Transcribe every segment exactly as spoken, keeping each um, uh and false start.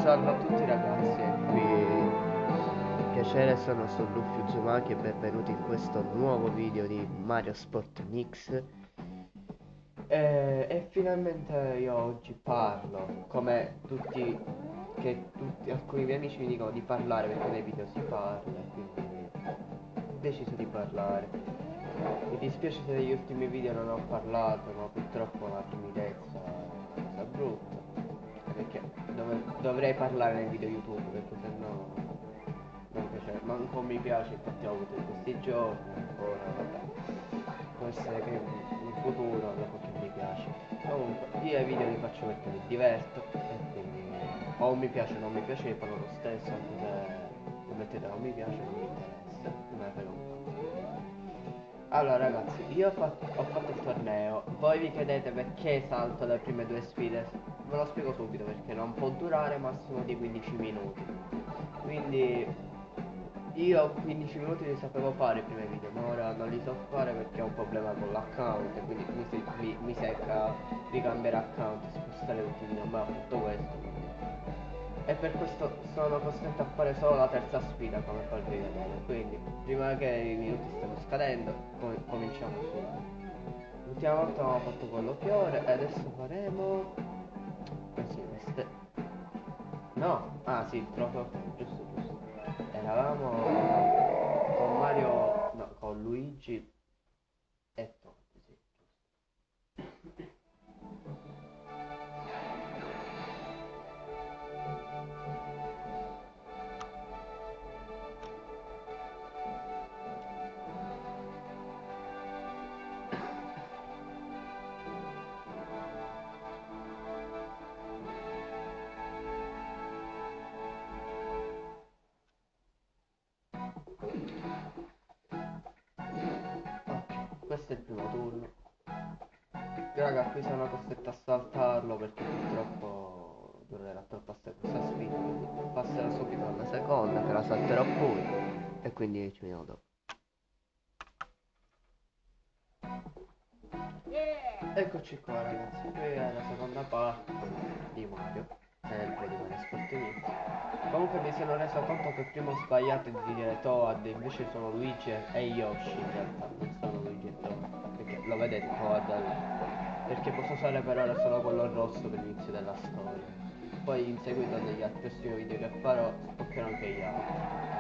Salve a tutti ragazzi, è qui un piacere, sono su Luffy Uzumaki e benvenuti in questo nuovo video di Mario Sport Mix. E, e finalmente io oggi parlo, come tutti, che tutti, alcuni miei amici mi dicono di parlare perché nei video si parla, quindi ho deciso di parlare. Mi dispiace se negli ultimi video non ho parlato, ma purtroppo la timidezza è una cosa brutta. Perché dove- dovrei parlare nel video YouTube, perché sennò non piace, manco mi piace, infatti ho avuto in questi giorni, ora vabbè. Può essere che in futuro dopo che mi piace. Comunque, io i video li faccio perché mi diverto e quindi o mi piace o non mi piace, fanno lo stesso, anche se mettete non mi piace, non mi interessa, non me ne frega un cazzo. Allora ragazzi, io ho fatto, ho fatto il torneo, voi vi chiedete perché salto le prime due sfide, ve lo spiego subito perché non può durare massimo di quindici minuti. Quindi io quindici minuti li sapevo fare i primi video, ma ora non li so fare perché ho un problema con l'account e quindi mi, se- mi, mi secca ricambiare account e spostare tutti i video, ma tutto questo quindi. E per questo sono costretto a fare solo la terza sfida come farvi vedere. Quindi prima che i minuti stanno scadendo com- cominciamo subito. L'ultima volta abbiamo fatto quello fiore e adesso faremo. Eh sì, queste. No, ah sì, il trofeo fiore, giusto giusto. Eravamo con Mario. No, con Luigi e Totti, sì, giusto. Ok, questo è il primo turno. Raga, qui sono costretto a saltarlo perché purtroppo durerà troppo assai questa sfida, quindi passerò subito alla seconda che la salterò pure e quindi ci vediamo dopo. Eccoci qua ragazzi, qui è la seconda parte di Mario, sempre di Mario Sport Mix. Comunque mi sono reso conto che prima ho sbagliato di dire Toad, invece sono Luigi e Yoshi in realtà, non sono Luigi e Toad, perché lo vedete Toad è là. Perché posso usare per ora solo quello rosso per l'inizio della storia. Poi in seguito negli altri prossimi video che farò sbloccherò anche gli altri.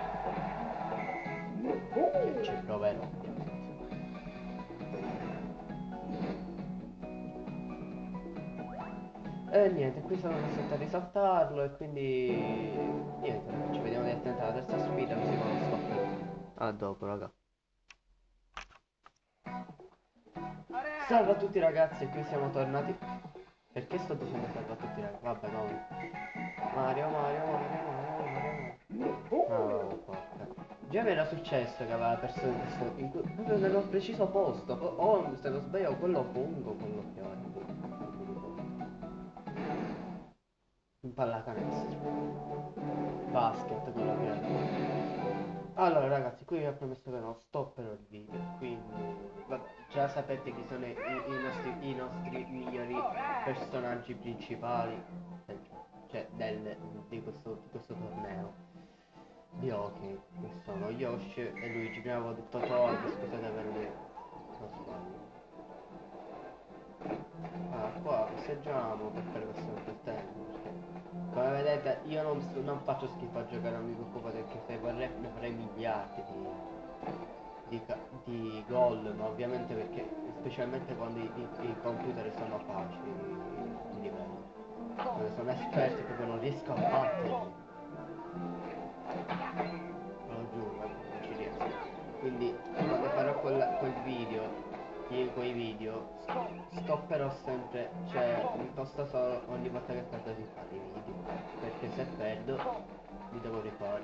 Che ci proverò ovviamente. E niente, qui sono costretto a risaltarlo e quindi niente, raga, ci vediamo direttamente alla terza sfida così non lo stopperò. A dopo, raga. Salve a tutti ragazzi, qui siamo tornati. Perché sto dicendo salve a tutti ragazzi? Vabbè, comunque. Mario, Mario, Mario, Mario, Mario, Mario. Ah, porca. Già mi era successo che aveva perso in questo, in que- proprio nello preciso posto. Po- O se non sbaglio quello fungo, quello fiore. Non mi ricordo. In pallacanestro. Basket, quello che è. Allora ragazzi, qui vi ho promesso che non stopperò il video, quindi vabbè, già sapete chi sono i, i nostri, i nostri migliori personaggi principali del gioco, cioè del, di, questo, di questo torneo di hockey, che sono Yoshi e Luigi. Prima avevo detto Toad, scusate per le... non sbaglio. Ah, qua passeggiamo per fare questo intrattenimento perché come vedete io non, so- non faccio schifo a giocare, non vi preoccupate perché se vorrei ne farei miliardi di, di, ca- di gol, ma ovviamente perché specialmente quando i, i- i computer sono facili di livello. Quando sono esperti proprio non riesco a batterli, ve lo giuro, eh, non ci riesco. Quindi quando farò quel, quel video, io quei video, stopperò sempre, cioè mi costa solo ogni volta che perdo di fare i video, perché se perdo li devo rifare.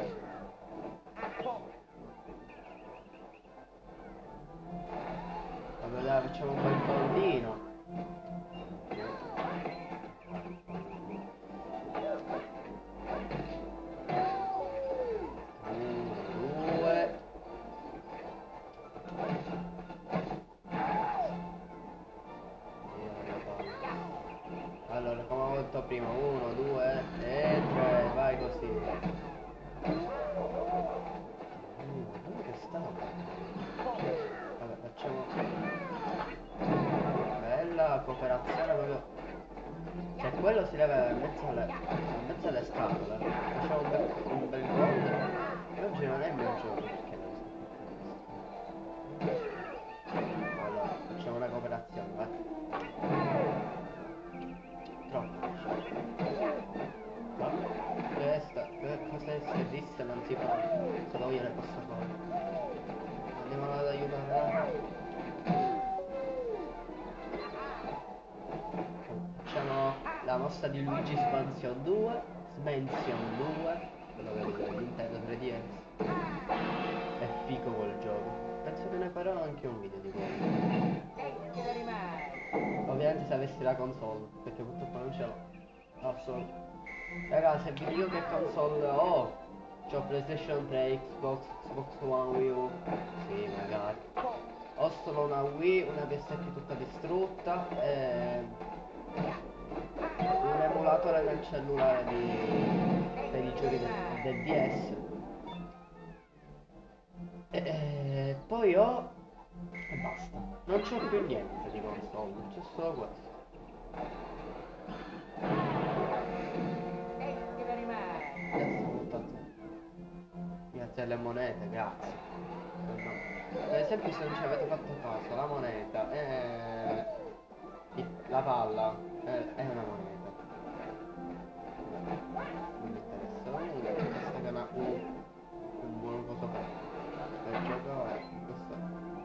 Vabbè dai, facciamo un bel pallino. Uno, due. Via la palla. Allora, come ho detto prima, uno, due e tre, vai così. Mm, che sta? Vabbè, facciamo bella cooperazione proprio. Se quello si leva in mezzo alle, in mezzo alle scatole, facciamo un bel, un bel gol. Oggi non è il mio gioco, perché non so perché. Allora, facciamo una cooperazione, vai. Troppo. Ma questa, che cosa si disse non si fa. Solo io le posso fare. Andiamo ad aiutare. Facciamo la mossa di Luigi Smansion due, Smansion due, quello del Nintendo tre D S. È figo quel gioco. Penso che ne farò anche un video di quello. Ovviamente se avessi la console, perché purtroppo non ce l'ho. Ho solo. Raga, se vi dico che console ho, c'ho PlayStation tre, Xbox, Xbox One, Wii U. Sì, magari. Ho solo una Wii, una P S P tutta distrutta e un emulatore nel cellulare di... per i giochi del, del D S. E, e poi ho... e basta. Non c'ho più niente di console, c'è solo questo. Adesso buttate. Grazie alle monete, grazie. Se no- Per esempio se non ci avete fatto caso, la moneta è... la palla è, è una moneta. Non mi interessa. Comunque questa che è una U, un buon coso per, per giocare. Questo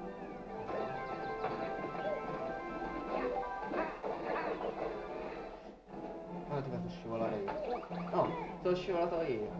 ah, ti faccio scivolare io. No, sono scivolato io.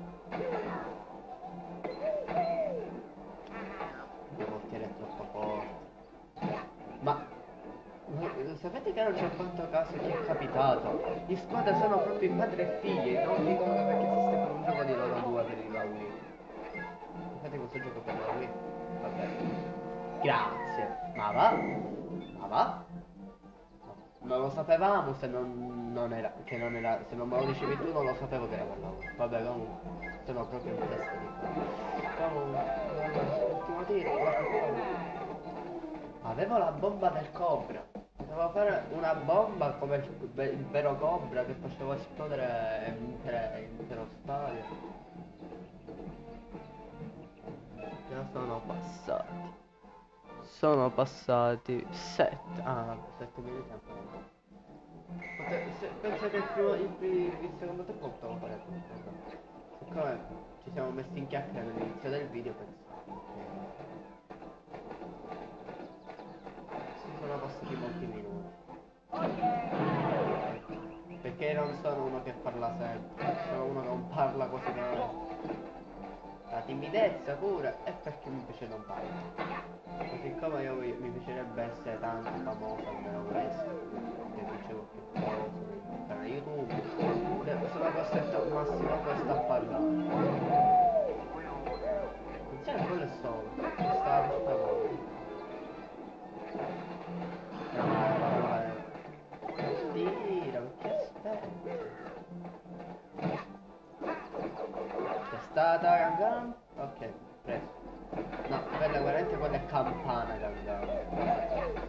Il portiere è troppo forte. Ma lo sapete che non ci ho fatto caso che è capitato? Gli squadre sono proprio padre e figli, non dicono perché esiste pure un gioco di loro due per la Wii. Infatti questo gioco per la Wii. Vabbè. Grazie. Ma va? Ma va? Non lo sapevamo se non, non era, che non era, se non me lo dicevi tu non lo sapevo che era per la Wii. Vabbè comunque, sono proprio in testa di qua. Comunque, vabbè, ultimo tiro, la avevo la bomba del Cobra. Dovevo fare una bomba come il, il vero Cobra che faceva esplodere l'intero stadio. Già sono passati. Sono passati sette. Ah, vabbè, sette minuti ancora. Pote- se- penso che il, primo, il, pri- il secondo tempo potevo fare tutto. Vabbè. Siccome ci siamo messi in chiacchiera all'inizio del video, penso che si sono passati molti minuti. Perché non sono uno che parla sempre, sono uno che non parla quasi mai. La timidezza pure è perché mi piace non parlare. Ma siccome io mi mi piacerebbe essere tanto famoso, almeno questo, che dicevo che cosa nel canale YouTube, de- sono costretto al massimo questo a parlare. Non c'è quello è solo, sta tutta cosa. No, ma la palla è... Tira, perché aspetti? C'è stata Gangan? Ok, preso. No, quella veramente quella è campana Gangan. Vabbè.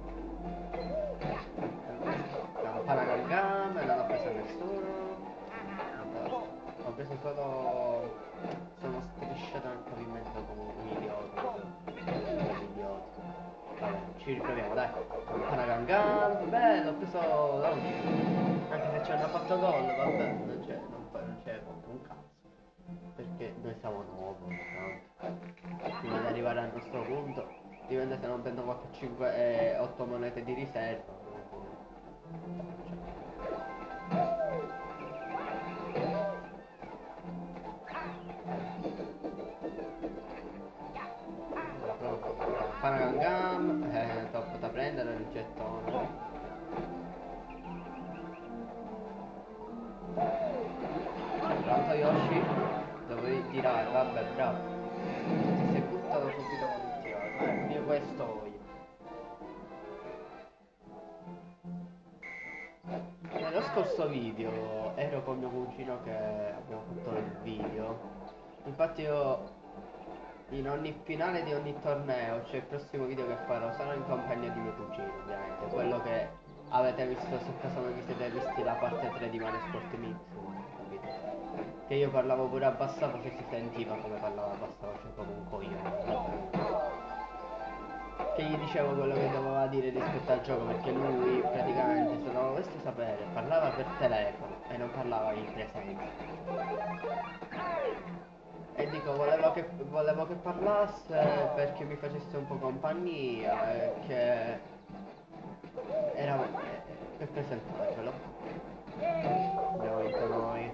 Campana Gangan, non ho preso nessuno. Fantastico. Ho preso solo... Sono strisciato nel pavimento come un idiota. Un idiota. Vabbè, ci riproviamo, dai. Campana Gangan, bello, ho preso l'ultimo. Anche se ci hanno fatto gol, vabbè, non c'è, non, fa- non c'è contro un cazzo. Perché noi siamo nuovi, tanto. Prima di arrivare al nostro punto, dipende se non prendo qualche cinque e otto monete di riserva. Allora, pronto. Panagangam, eh, tocca da prendere il gettone. Pronto Yoshi? Dovevi tirare, vabbè, bravo. Ti sei buttato subito con il tirato. Ecco, io questo voglio. Nello scorso video ero con mio cugino che abbiamo fatto il video. Infatti io in ogni finale di ogni torneo, cioè il prossimo video che farò sarà in compagnia di mio cugino, ovviamente. Quello che avete visto su caso non vi siete visti la parte tre di Mario Sport Mix, capito? Che io parlavo pure a bassa voce, si sentiva come parlavo a bassa voce come un coglione, vabbè. Che gli dicevo quello che doveva dire rispetto al gioco, perché lui praticamente, se non lo voleste sapere, parlava per telefono e non parlava in presenza. E dico, volevo che, volevo che parlasse perché mi facesse un po' compagnia e che era eh, per presentarvelo. Abbiamo vinto noi.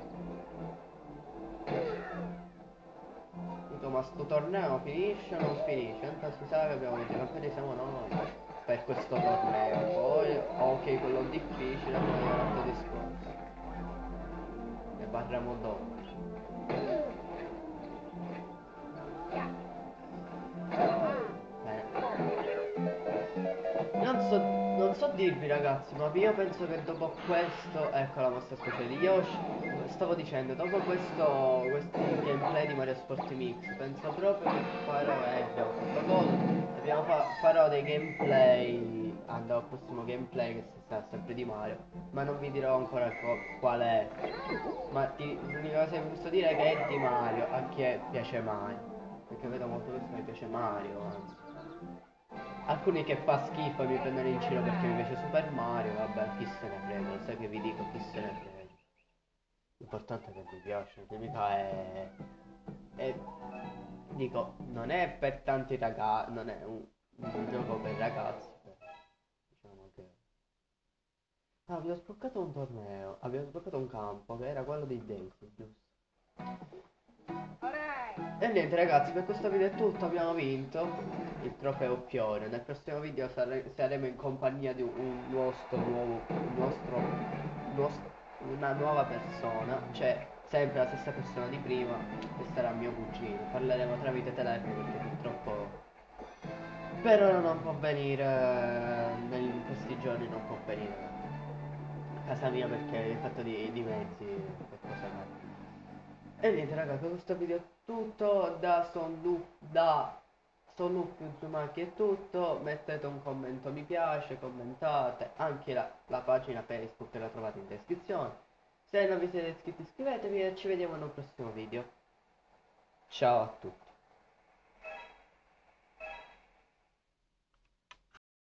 Dico, ma sto torneo finisce o non finisce? Tanto si sa che abbiamo vinto, i campioni siamo noi per questo torneo. Poi, ok, quello difficile, poi è un altro discorso. Ne parliamo dopo. Non so, non so dirvi ragazzi, ma io penso che dopo questo, ecco la mossa speciale, io sc- stavo dicendo, dopo questo, questi gameplay di Mario Sport Mix, penso proprio che farò, eh, abbiamo fatto gol, abbiamo fa- farò dei gameplay, andrò al prossimo gameplay che si sa sempre di Mario, ma non vi dirò ancora co- qual è, ma ti- l'unica cosa che vi posso dire è che è di Mario, a chi è- piace Mario, perché vedo molto persone che piace Mario, anzi. Alcuni che fa schifo e mi prendono in giro perché mi piace Super Mario, vabbè, chi se ne frega, lo sai che vi dico, chi se ne frega. L'importante è che mi piace, che mica è... è... dico, non è per tanti ragazzi, non è un, un gioco per ragazzi, però diciamo che... Ah, abbiamo sbloccato un torneo, abbiamo sbloccato un campo che era quello dei Daisy, giusto? E niente ragazzi, per questo video è tutto, abbiamo vinto il trofeo Fiore. Nel prossimo video sare- saremo in compagnia di un nostro nuovo, un nostro, nos- una nuova persona, cioè sempre la stessa persona di prima, che sarà mio cugino. Parleremo tramite telefono perché purtroppo per ora non può venire, eh, in questi giorni non può venire a casa mia perché il fatto di, di mezzi e cose varie. E niente raga, per questo video è tutto, da Sonlu, da Sonlup Uzumaki è tutto, mettete un commento mi piace, commentate, anche la, la pagina Facebook la trovate in descrizione. Se non vi siete iscritti iscrivetevi e ci vediamo nel prossimo video. Ciao a tutti.